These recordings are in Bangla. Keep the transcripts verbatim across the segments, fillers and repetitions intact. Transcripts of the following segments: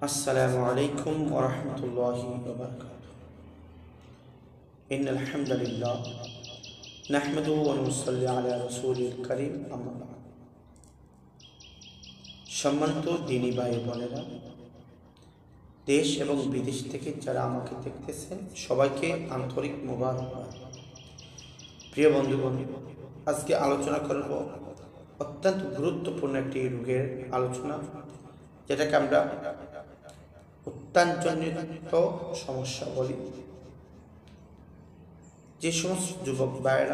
السلام عليكم ورحمة الله وبركاته. إن الحمد لله نحمده ونصلي على رسوله الكريم أما بعد. সম্মানিত দিনী ভাই বোনেরা, দেশ এবং বিদেশ থেকে যারা আমাকে দেখতেছেন সবাইকে আন্তরিক মোবারকবাদ। প্রিয় বন্ধুগণ, আজকে আলোচনা করব অত্যন্ত গুরুত্বপূর্ণ একটি রোগের আলোচনা, যেটাকে আমরা উত্তানজনিত সমস্যা বলি। যে সমস্ত যুবক ভাইয়েরা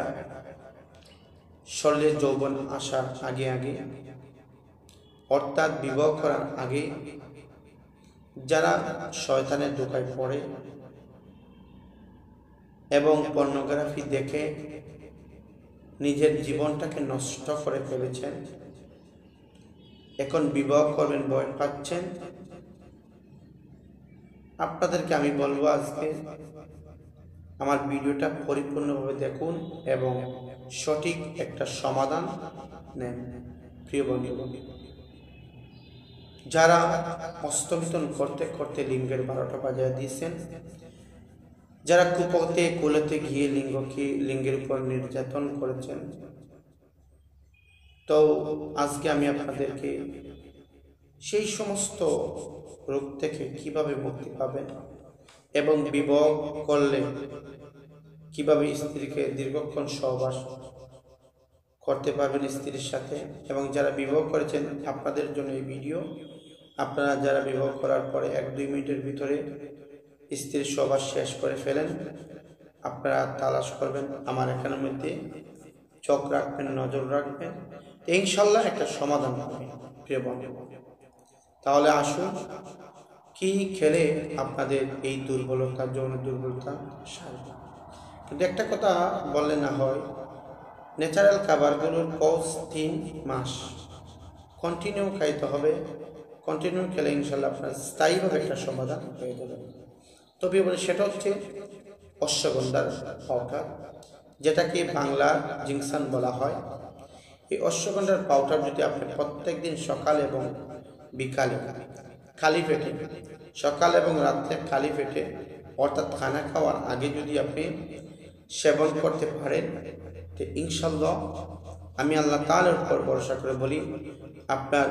শরীরে যৌবন আসার আগে আগে অর্থাৎ বিবাহ করার আগে যারা শয়তানের ধোঁকায় পড়ে এবং পর্নোগ্রাফি দেখে নিজের জীবনটাকে নষ্ট করে ফেলেছেন, এখন বিবাহ করবেন ভয় পাচ্ছেন, আপনাদেরকে আমি বলবো আজকে আমার ভিডিওটা পরিপূর্ণভাবে দেখুন এবং সঠিক একটা সমাধান নেন। প্রিয় বন্ধু, যারা হস্তমিথন করতে করতে লিঙ্গের বারোটা বাজায় দিয়েছেন, যারা কুপতে কোলেতে গিয়ে লিঙ্গকে লিঙ্গের উপর নির্যাতন করেছেন, তো আজকে আমি আপনাদেরকে সেই সমস্ত রোগ থেকে কিভাবে মুক্তি পাবেন এবং বিবাহ করলে কিভাবে স্ত্রীকে দীর্ঘক্ষণ সহবাস করতে পারবেন স্ত্রীর সাথে, এবং যারা বিবাহ করেছেন আপনাদের জন্য এই ভিডিও। আপনারা যারা বিবাহ করার পরে এক দুই মিনিটের ভিতরে স্ত্রীর সহবাস শেষ করে ফেলেন, আপনারা তালাশ করবেন, আমার এখানের মধ্যে চোখ রাখবেন, নজর রাখবেন, ইনশাল্লাহ একটা সমাধান পাবেন। প্রিয় বন্ধু, তাহলে আসুন কি খেলে আপনাদের এই দুর্বলতা, যৌন দুর্বলতা সারবে। কিন্তু একটা কথা বললে না হয়, ন্যাচারাল খাবারগুলোর কোর্স তিন মাস কন্টিনিউ খাইতে হবে। কন্টিনিউ খেলে ইনশাল্লাহ আপনার স্থায়ীভাবে একটা সমাধান হয়ে যাবে। তবে বলে সেটা হচ্ছে অশ্বগন্ধার পাউডার, যেটাকে বাংলা জিংসান বলা হয়। এই অশ্বগন্ধার পাউডার যদি আপনি প্রত্যেক দিন সকাল এবং বিকালে খালি পেটে, সকাল এবং রাত্রে খালি পেটে অর্থাৎ খানা খাওয়ার আগে যদি আপনি সেবন করতে পারেন, তো ইনশাল্লাহ আমি আল্লাহ তাআলার উপর ভরসা করে বলি, আপনার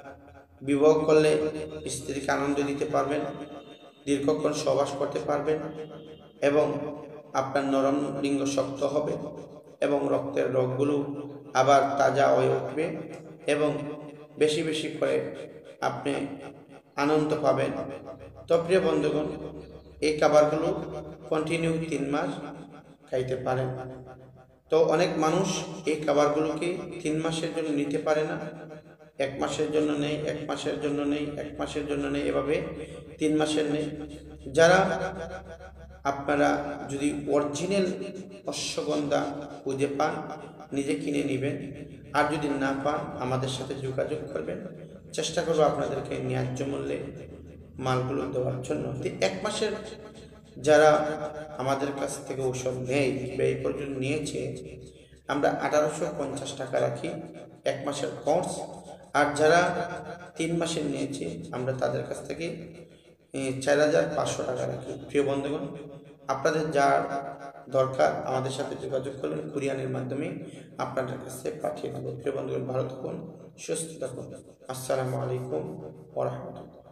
বিবাহ করলে স্ত্রীকে আনন্দ দিতে পারবেন, দীর্ঘক্ষণ সহবাস করতে পারবেন এবং আপনার নরম লিঙ্গ শক্ত হবে এবং রক্তের রোগগুলো আবার তাজা হয়ে উঠবে এবং বেশি বেশি করে আপনি আনন্দ পাবেন। তো প্রিয় বন্ধুগণ, এই খাবারগুলো কন্টিনিউ তিন মাস খাইতে পারেন। তো অনেক মানুষ এই খাবারগুলোকে তিন মাসের জন্য নিতে পারে না, এক মাসের জন্য নেই, এক মাসের জন্য নেই, এক মাসের জন্য নেই, এভাবে তিন মাসের নেই। যারা আপনারা যদি অরিজিনাল অশ্বগন্ধা খুঁজে পান, নিজে কিনে নেবেন, আর যদি না পান আমাদের সাথে যোগাযোগ করবেন, চেষ্টা করবো আপনাদেরকে ন্যায্য মূল্যে মালগুলো দেওয়ার জন্য। এক মাসের যারা আমাদের কাছ থেকে ঔষধ নেই বা এই পর্যন্ত নিয়েছে, আমরা আঠারোশো পঞ্চাশ টাকা রাখি এক মাসের কোর্স, আর যারা তিন মাসের নিয়েছে আমরা তাদের কাছ থেকে চার হাজার পাঁচশো টাকা রাখি। প্রিয় বন্ধুগণ, আপনাদের যার দরকার আমাদের সাথে যোগাযোগ করলেন, কুরিয়ানের মাধ্যমে আপনাদের কাছে পাঠিয়ে দেবো। প্রিয় বন্ধুগণ, ভালো থাকুন, সুস্থ থাকুন। আসসালামু আলাইকুম ওয়া রাহমাতুল্লাহ।